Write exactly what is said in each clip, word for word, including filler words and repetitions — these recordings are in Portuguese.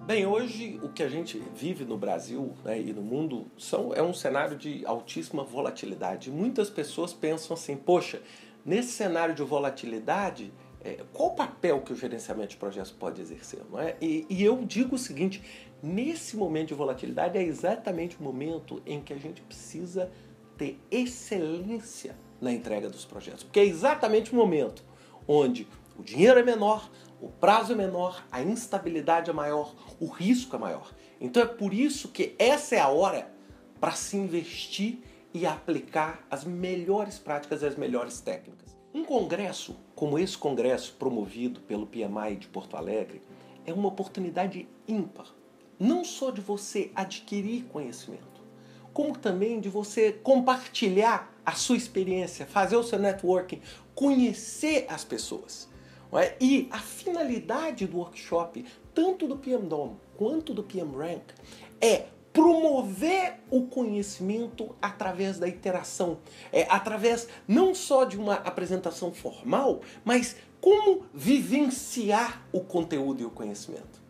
Bem, hoje o que a gente vive no Brasil, né, e no mundo são, é um cenário de altíssima volatilidade. Muitas pessoas pensam assim, poxa, nesse cenário de volatilidade, é, qual o papel que o gerenciamento de projetos pode exercer? Não é? E, e eu digo o seguinte, nesse momento de volatilidade é exatamente o momento em que a gente precisa ter excelência na entrega dos projetos. Porque é exatamente o momento onde o dinheiro é menor, o prazo é menor, a instabilidade é maior, o risco é maior. Então é por isso que essa é a hora para se investir e aplicar as melhores práticas e as melhores técnicas. Um congresso como esse congresso promovido pelo P M I de Porto Alegre é uma oportunidade ímpar, não só de você adquirir conhecimento, como também de você compartilhar a sua experiência, fazer o seu networking, conhecer as pessoas. E a finalidade do workshop, tanto do P M Dome quanto do P M Rank, é promover o conhecimento através da interação, é, através não só de uma apresentação formal, mas como vivenciar o conteúdo e o conhecimento.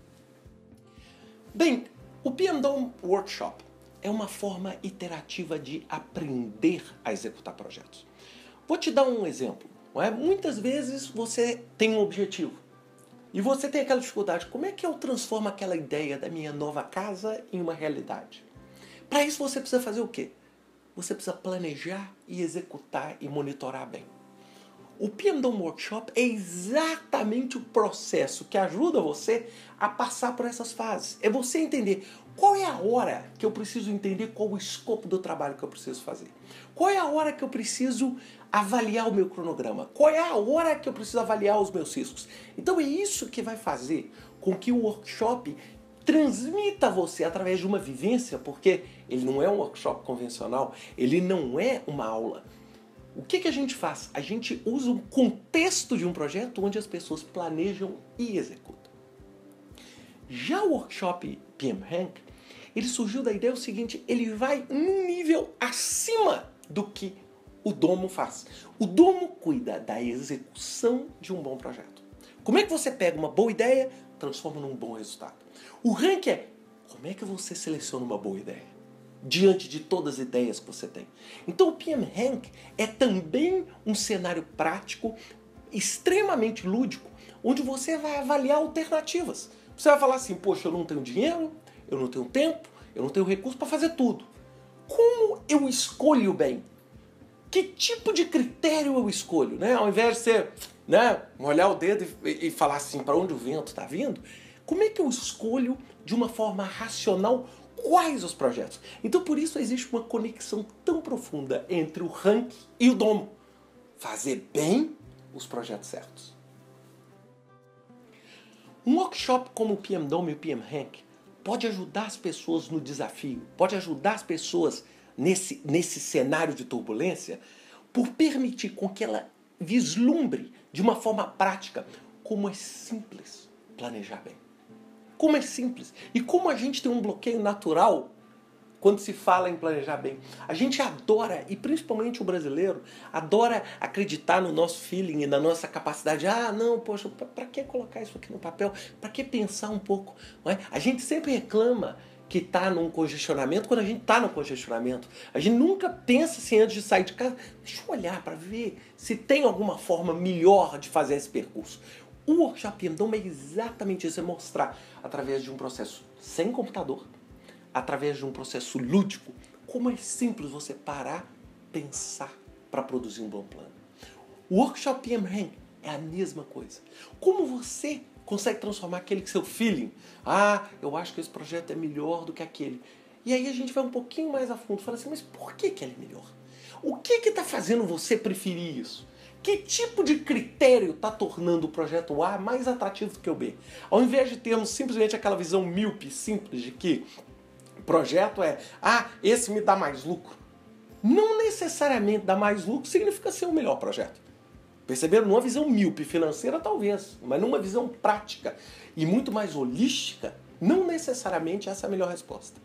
Bem, o P M Dome Workshop é uma forma iterativa de aprender a executar projetos. Vou te dar um exemplo. Não é? Muitas vezes você tem um objetivo e você tem aquela dificuldade. Como é que eu transformo aquela ideia da minha nova casa em uma realidade? Para isso você precisa fazer o quê? Você precisa planejar e executar e monitorar bem. O P M Dome Workshop é exatamente o processo que ajuda você a passar por essas fases. É você entender qual é a hora que eu preciso entender qual o escopo do trabalho que eu preciso fazer. Qual é a hora que eu preciso avaliar o meu cronograma. Qual é a hora que eu preciso avaliar os meus riscos. Então é isso que vai fazer com que o workshop transmita a você através de uma vivência, porque ele não é um workshop convencional, ele não é uma aula. O que, que a gente faz? A gente usa um contexto de um projeto onde as pessoas planejam e executam. Já o workshop P M Rank, ele surgiu da ideia o seguinte, ele vai num nível acima do que o Domo faz. O Domo cuida da execução de um bom projeto. Como é que você pega uma boa ideia e transforma num bom resultado? O Rank é como é que você seleciona uma boa ideia diante de todas as ideias que você tem. Então o P M Rank é também um cenário prático extremamente lúdico, onde você vai avaliar alternativas. Você vai falar assim, poxa, eu não tenho dinheiro, eu não tenho tempo, eu não tenho recurso para fazer tudo. Como eu escolho bem? Que tipo de critério eu escolho? Né? Ao invés de você, né, molhar o dedo e, e falar assim, para onde o vento está vindo, como é que eu escolho de uma forma racional quais os projetos? Então por isso existe uma conexão tão profunda entre o Rank e o Domo. Fazer bem os projetos certos. Um workshop como o P M Dome e o P M Rank pode ajudar as pessoas no desafio, pode ajudar as pessoas nesse, nesse cenário de turbulência, por permitir com que ela vislumbre de uma forma prática como é simples planejar bem. Como é simples. E como a gente tem um bloqueio natural quando se fala em planejar bem. A gente adora, e principalmente o brasileiro, adora acreditar no nosso feeling e na nossa capacidade. Ah, não, poxa, para que colocar isso aqui no papel? Para que pensar um pouco? Não é? A gente sempre reclama que está num congestionamento quando a gente está no congestionamento. A gente nunca pensa assim antes de sair de casa. Deixa eu olhar para ver se tem alguma forma melhor de fazer esse percurso. O workshop P M Dome é exatamente isso, é mostrar através de um processo sem computador, através de um processo lúdico, como é simples você parar, pensar para produzir um bom plano. O workshop P M Rank é a mesma coisa. Como você consegue transformar aquele seu feeling? Ah, eu acho que esse projeto é melhor do que aquele. E aí a gente vai um pouquinho mais a fundo, fala assim, mas por que que ele é melhor? O que que está fazendo você preferir isso? Que tipo de critério está tornando o projeto A mais atrativo do que o B? Ao invés de termos simplesmente aquela visão míope, simples, de que o projeto é, ah, esse me dá mais lucro. Não necessariamente dar mais lucro significa ser o melhor projeto. Perceberam? Numa visão míope financeira, talvez, mas numa visão prática e muito mais holística, não necessariamente essa é a melhor resposta.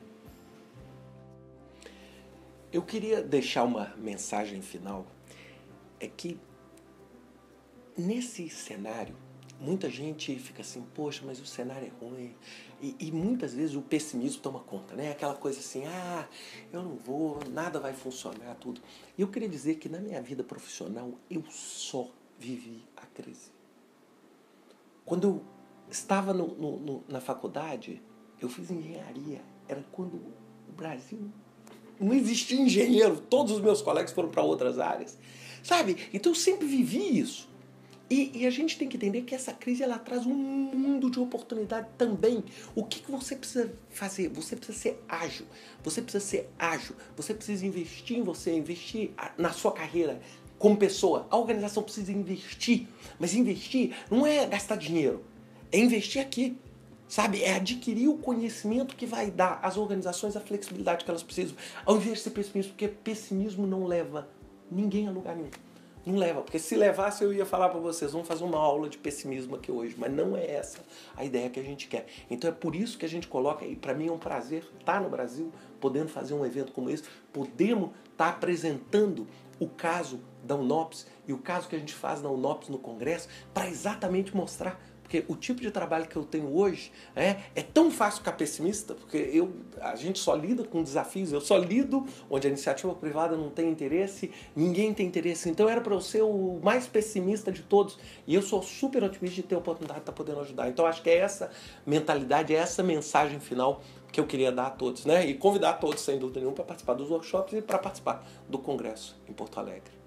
Eu queria deixar uma mensagem final, é que nesse cenário muita gente fica assim, poxa, mas o cenário é ruim. E, e muitas vezes o pessimismo toma conta, né? Aquela coisa assim, ah, eu não vou, nada vai funcionar, tudo. E eu queria dizer que na minha vida profissional eu só vivi a crise. Quando eu estava no, no, no, na faculdade, eu fiz engenharia. Era quando o Brasil não existia engenheiro. Todos os meus colegas foram para outras áreas. Sabe? Então eu sempre vivi isso. E, e a gente tem que entender que essa crise ela traz um mundo de oportunidade também. O que, que você precisa fazer? Você precisa ser ágil. Você precisa ser ágil. Você precisa investir em você, investir na sua carreira como pessoa. A organização precisa investir. Mas investir não é gastar dinheiro. É investir aqui. Sabe? É adquirir o conhecimento que vai dar às organizações a flexibilidade que elas precisam. Ao invés de ser pessimismo, porque pessimismo não leva ninguém a lugar nenhum. Não leva, porque se levasse eu ia falar para vocês, vamos fazer uma aula de pessimismo aqui hoje, mas não é essa a ideia que a gente quer. Então é por isso que a gente coloca, e para mim é um prazer estar no Brasil, podendo fazer um evento como esse, podemos estar apresentando o caso da UNOPS e o caso que a gente faz na UNOPS no Congresso, para exatamente mostrar. Porque o tipo de trabalho que eu tenho hoje é, é tão fácil ficar pessimista, porque eu, a gente só lida com desafios, eu só lido onde a iniciativa privada não tem interesse, ninguém tem interesse. Então era para eu ser o mais pessimista de todos. E eu sou super otimista de ter a oportunidade de estar podendo ajudar. Então acho que é essa mentalidade, é essa mensagem final que eu queria dar a todos, né? E convidar a todos, sem dúvida nenhuma, para participar dos workshops e para participar do Congresso em Porto Alegre.